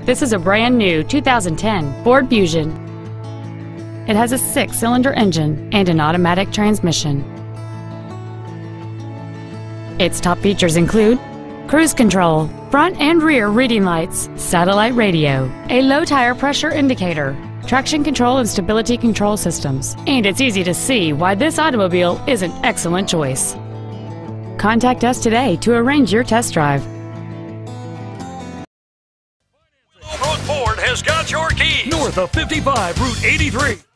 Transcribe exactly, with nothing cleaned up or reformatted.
This is a brand new two thousand ten Ford Fusion. It has a six-cylinder engine and an automatic transmission. Its top features include cruise control, front and rear reading lights, satellite radio, a low tire pressure indicator, traction control and stability control systems, and it's easy to see why this automobile is an excellent choice. Contact us today to arrange your test drive. Willowbrook Ford has got your keys. North of fifty-five, Route eighty-three.